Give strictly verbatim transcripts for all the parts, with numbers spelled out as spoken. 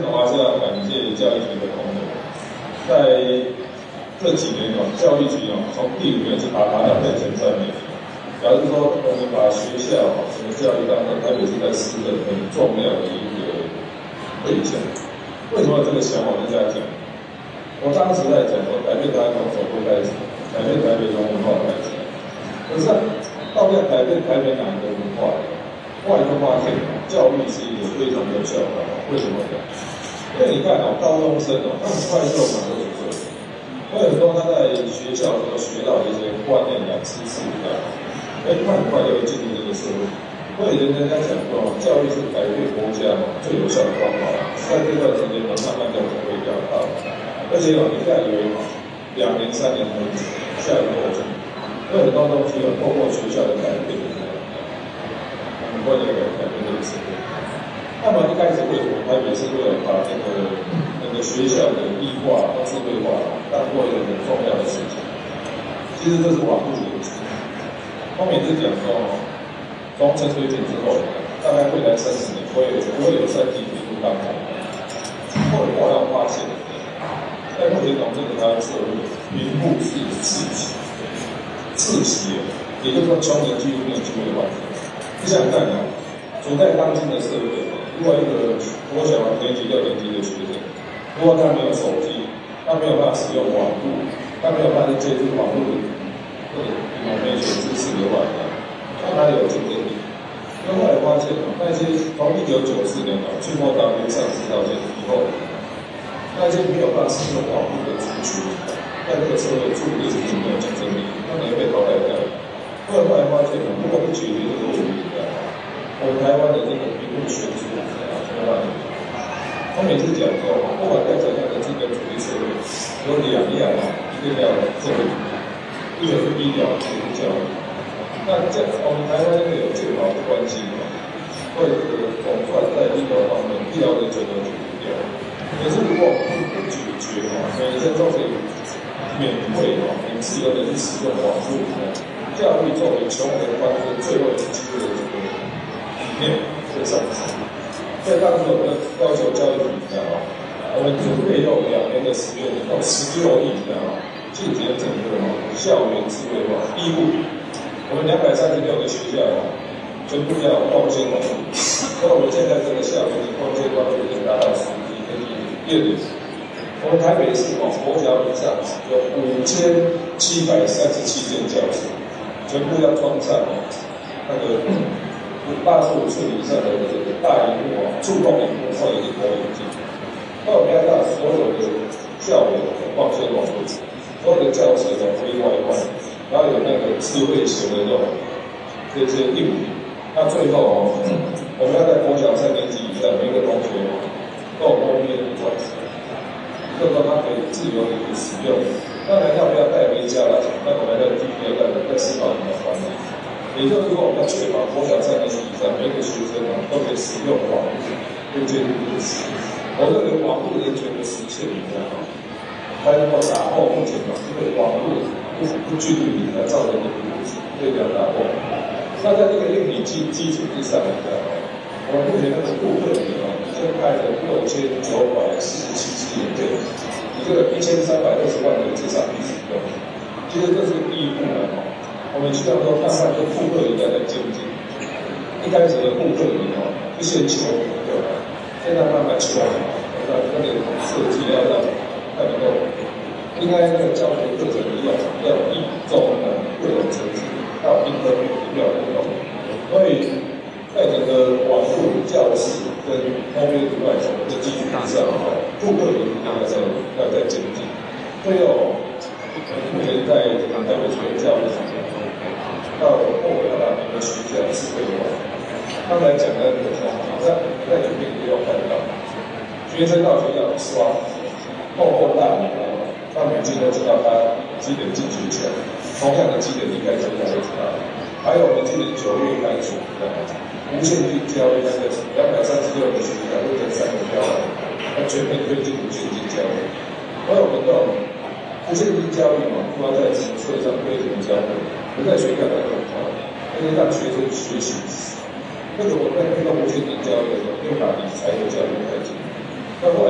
我还是要感谢教育局的功能，在这几年哦，教育局哦，从第五年是把它当成前三名。假如说我们把学校整个教育当成台北市在市政很重要的一个对象，为什么有这个想法？我跟大家讲，我当时在讲说改变台湾从首都开始，改变台北从文化开始，可是到底要改变台北哪一个文化？后来就发现，教育是一个非常有效的。为什么呢？因为你看哦，高中生哦，他很快就满二十岁，因为很多他在学校所学到的一些观念啊、知识啊，所以他很快就会进入这个社会。所以人家讲说，教育是改变国家最有效的方法，在这段时间呢，慢慢就会比较到。而且哦，你不要以为两年、三年可以下一个过程，因为很多东西哦，透过学校的改变。很快就改变这个社会。那么一开始为什么台北市为了把这个那个学校的异化和智慧化当做一个很重要的事情？其实这是网络的事情。我每次讲说，从陈水扁之后，大概未来三十年不会有不会有三 D 铁路当中。后来后来发现，在目前从这个台湾社会，贫富是次级，次级，也就是说穷人几乎没有机会完成。你想想看啊，处在当今的社会，如果一个国小年级、六年级的学生，如果他没有手机，他没有办法使用网络，他没有办法接触网络的或者某些知识的话，他哪里有竞争力？因为后来发现啊，那些从一九九四年啊，去莫大陆上市到现在以后，那些没有办法使用网络的族群，在这个社会注定是没有竞争力，他们也被淘汰掉。后来后来发现啊，如果不解决这个问题，我们台湾的这个贫富悬殊啊，怎么办？我每次讲说，不管在怎样的资本主义社会，有两样啊，一个叫社会主义，一个是医疗，一个是教育。那这我们台湾因为有健保的关系嘛，会总算在医疗方面，医疗的整个解决掉。可是如果不不解决啊，每天都可以免费啊，很自由的去使用网络，教育作为穷人关注最后一个机会的这个。面会上升，所以当时我们要求教育局，你知道吗？我们准备用两年的时间，用十六亿，你知道吗？进行整个校园智慧化。第一步，我们两百三十六个学校全部要光纤网络。那我们现在这个校园的光纤网络已经达到十 G 跟第二点，我们台北市哦，国小以上有五千七百三十七间教室，全部要装上那个。八十五寸以上的这个大荧幕啊，触控荧幕或者是投影机。那我们要让所有的校园的光纤网络，所有的教室的非 WiFi， 然后有那个智慧型的这种这些硬体。那最后哦，我们要在国小三年级以上，每个同学都有公约的管制，就是说他可以自由的去使用。当然要不要带回家来，那我们在第一个在思考怎么管理。也就是说，我们要确保国小三年级以上每个学生啊都可以使用网络，可以接触这个事。我认为网络人权的实现，你知道吗？它能够打破目前的这个网络不不均匀而造成的不足，可以要打破。那在这个硬体基基础之上，你知道吗？我们目前那个顾客里啊，已经开了六千九百四十七支影片，你这个一千三百二十万人至少可以使用。其实这是第一步了。我们希望说，慢慢跟顾客一代在精进。一开始的顾客里哦，一先求对吧？现在慢慢求好，那那个设计要让它能够，应该那个教学课程要要以中的个人层次到一个要互动。所以在整个网络教室跟后面以外的基础上，顾客里应该在要在精进。最后，目前在这个台北学教育上。到后来让你们学校智慧化。刚才讲的那个好像在里面也有看到，学生到学校刷厚厚大礼啊，他每天都知道他几点进学校，同样的几点离开学校都知道。还有我们今年九月开始的无限制教育，那个两百三十六个学校会在三个标案，那全面推进无限制教育。所以我们到无限制教育嘛，不要在城市上推行教育。不在学校来讲话，而是让学生学习。那个我在那个无线电教育的时候，又把理财的教育带进。那后来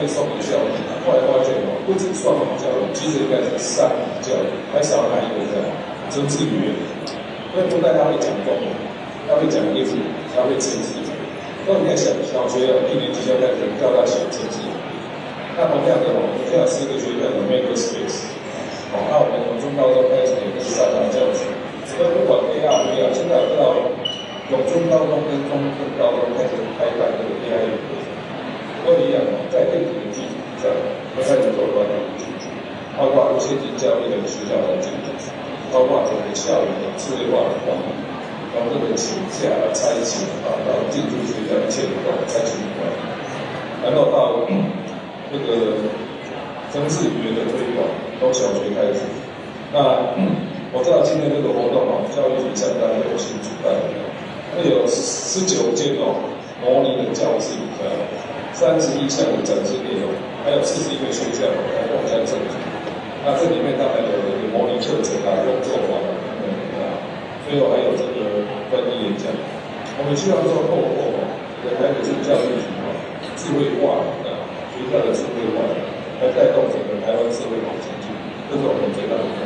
面双语教育，后来发现哦，不止双语教育，其实应该是三语教育，还少哪一个在？曾志宇，因为不但他会讲中文，他会讲英语，他会政治。那你看小小学一年级就开始教他写政治。那同样的哦，我们现在是一个学校的 Makerspace， 哦，那我们从中高中开始有个三大教学，所以不管 A R V 啊，现在我知道永中高中跟中正高中开始开办这个 A I 的课程，都一样哦，在电子的基础上，都开始做关于进驻，包括无线电教育的学校的进驻，包括整个校园的智慧化的管理，从这个请假、拆迁啊，到进驻学校的建构、拆迁管理，然后到这个曾志语言的推广，从小学开始。那我知道今天这个活动哦，教育局相当有心主办的，那有十九间哦模拟的教室，呃，三十一项的展示内容，还有四十一个学校来共襄盛举。那这里面当然有这个模拟课程啊、工作坊啊等等啊，最后还有这个翻译演讲。我们希望说透过这个台北市教育局啊智慧化啊学校的智慧化，来带动整个台湾社会往前进，这是我们最大的目标。